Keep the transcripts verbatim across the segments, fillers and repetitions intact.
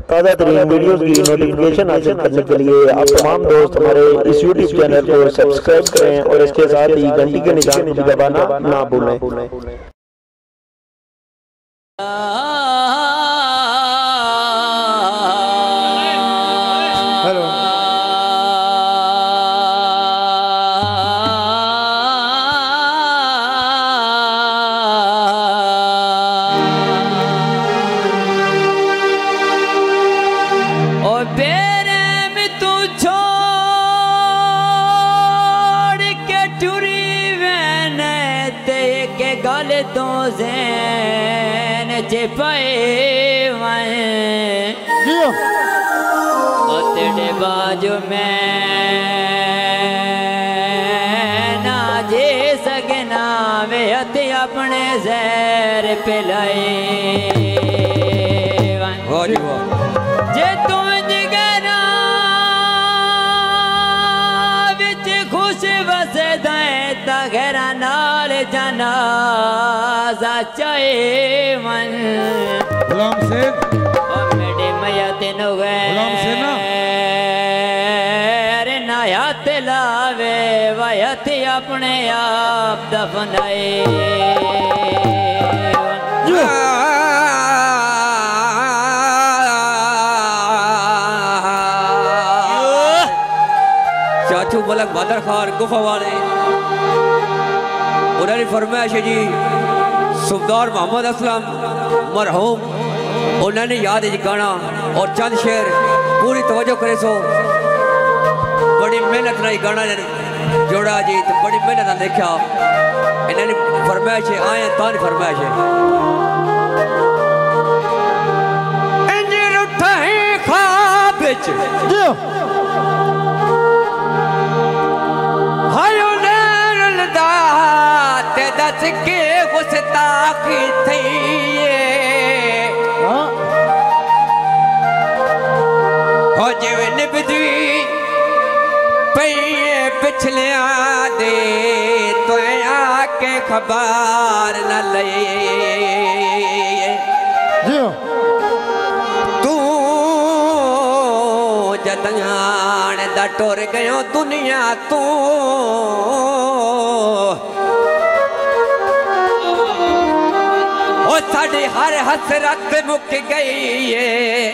ताज़ा तरीन वीडियोस की नोटिफिकेशन हासिल करने के लिए आप तमाम दोस्त हमारे इस यूट्यूब चैनल को सब्सक्राइब करें और इसके साथ ही घंटी के निशान को दबाना ना भूलें। गल तो ज़ैन चिपए तेरे बाजू में ना जे सगना वे हथ अपने जहर पिलाए जे तुम जिगरा विच खुश वसदा तगरा नाल जनाजा चाहे मन गुलाम से ओ मेरे मैया दिन गुलाम से ना रे नायात लावे वयत अपने आप दफनाए चाचू मलक बदर खान गुफा वाले उन्होंने फरमाइश जी सुबदार मोहम्मद असलम मरहूम उन्होंने याद गाना और चंद शेर पूरी तवज्जो करे सो बड़ी मेहनत ना गाना जोड़ा जी तो बड़ी मेहनत देखा इन्होंने फरमाइश आए तान फरमाइश इंजन उठाए ख्वाब विच दस के गुस्ताखी थी हो जिवे निभदी पई पिछले दे तो आके खबर न ले तू जतन दा टुर गयो दुनिया तू साड़ी हर हसरत मुक गई है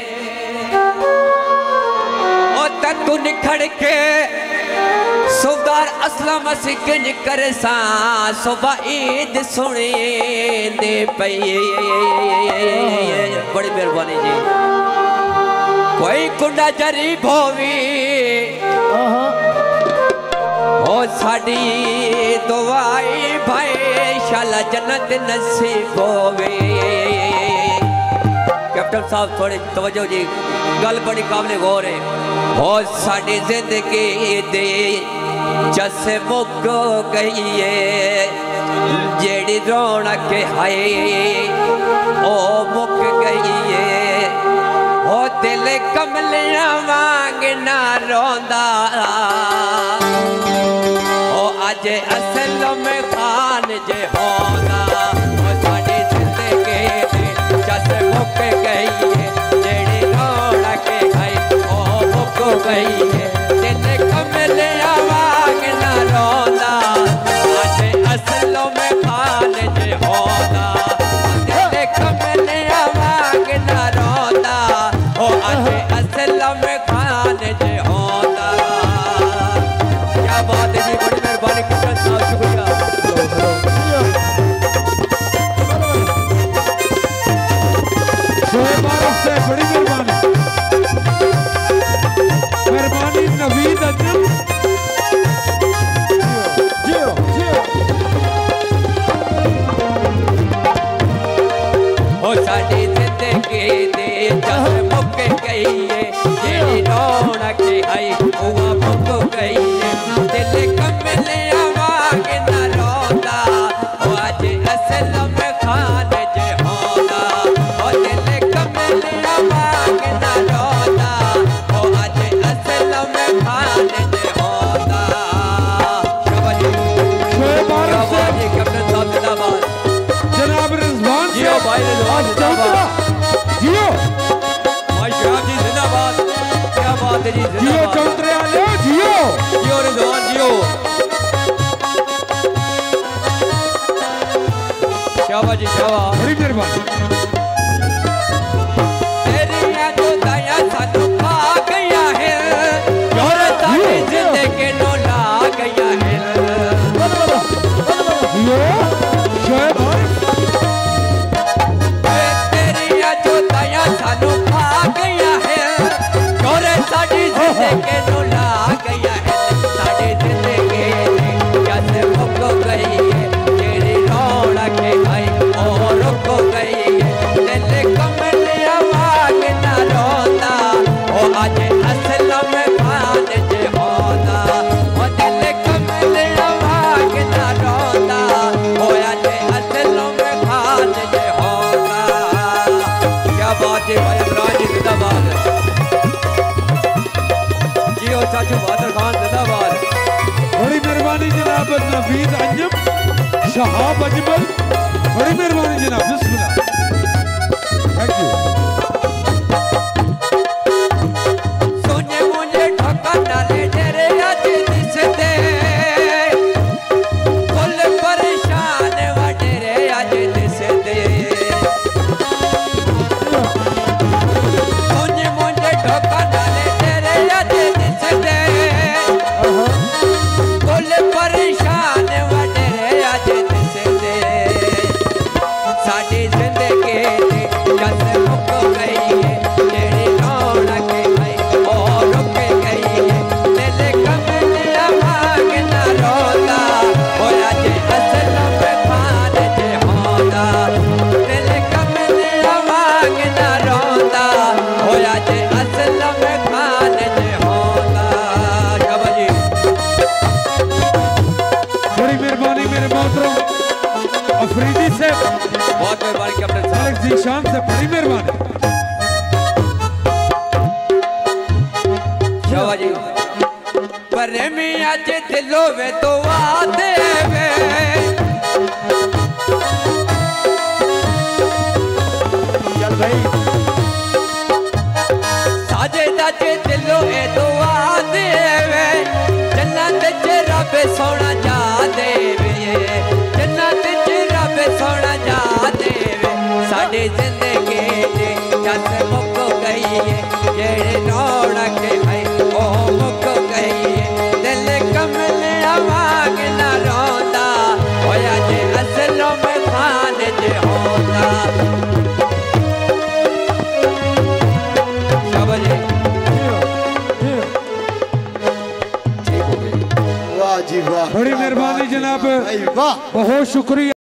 और तू निखड़ के सुबदार असलम सिकन कर सा सुबह ईद सुने दे पई बड़ी मेहरबानी जी कोई कुंडा जरी भोवी ओ साड़ी दुआई भाई शाला जन्नत नसीब होवे कैप्टन साहब थोड़े तवज्जो जी गल बड़ी काबिल गौर है हो साड़ी जिंदगी दे जैसे मुक गई है जेड़ी रौनक हाय ओ मुक गई है हो दिल कमलियां वांग ना रोंदा आज असल में खान जे होना साड़ी जिंदगी जस मुक गई है जेड़ी रौनक खाई ओ मुक गई है दिल कमले आवाग ना रोना आज असल में खान जे होना दिल कमले आवाग ना रोना ओ आज असल में खान जे होना क्या बात है जी बड़ी मेहरबानी किसान साहब शुक्रिया शोएब आरिफ से बड़ी मेहरबानी मेहरबानी नवीद अजम जियो जियो हो साड़ी जिंदगी दे जस मुक गई है जेड़ी रौनक आई वो मुक गई है दिल कमले आवाग न रोंदा ओ आज असल में खान जे होना ओ दिल कमले आवाग न रोंदा ओ आज असल में खान जे होना शाबाश शोएब आरिफ से कैप्टन साहब जिंदाबाद जनाब रिजवान जियो भाई रिजवान जिंदाबाद जियो भाई शराब जी बात है जी जियो जिंदाबाद चौंतरे वाले जियो जियो रिजवान जियो शाबाश जी शाबाश बड़ी मेहरबानी तेरिया तो दया सानू खा गया है और सारी जिंदगी नो ला गया है जियो शोएब भाई तेरिया जो दया सानू खा गया है और सारी जिंदगी नो ला गया है सारी जिंदगी कैसे मुक गई है तेरी रौनक आई और रुक गई है दिल कमल आवाज ना रोता ओ आज असल में खान जे होता ओ दिल कमल आवाज ना रोता ओ आज असल में खान जे होता क्या बात है भाई इमरान जी जिंदाबाद जियो चाचू बहादुर खान जिंदाबाद बड़ी मेहरबानी जनाब नवीद अंजम शहाब अजमल बड़ी मेहरबानी जनाब बिस्मिल्लाह थैंक यू सोने मुझे ठोका डाले तेरे आज दिसते फुल परेशान व तेरे आज दिसते सोने मुझे ठोका डाले तेरे आज दिसते फुल परेशान व तेरे आज दिसते साडी जिंदगी जस मुक गई है तेरी रौनक आई और रुक गई है दिल कमल आवाज ना रोता होया जे असल में खान जे होता दिल कमल आवाज ना रोता होया जे असल में खान जे होता शाबाश जी बड़ी मेहरबानी मेरे मोहतरम अफरीदी से बहुत मेहरबानी कैप्टन साहब मालिक जीशान से बड़ी मेहरबानी शाबाश जी पर मैं आज दिलों में तो आते वे चल भाई साजे दाजे दिलों में तो आते वे जन्नत च रब सोना जा देवे जन्नत च रब सोना जा देवे साडी जिंदगी च जस मुक गई है जेड़े रौनक है ओ मुक गई है दिल कमल आवाज ना रोंदा होया जे असलों में खान जे होता शाबाश जी बड़ी मेहरबानी जनाब वाह बहुत शुक्रिया।